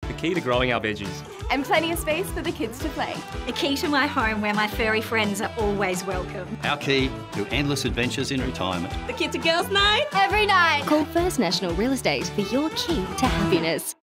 The key to growing our veggies. And plenty of space for the kids to play. The key to my home where my furry friends are always welcome. Our key to endless adventures in retirement. The kids and girls night. Every night. Call First National Real Estate for your key to happiness.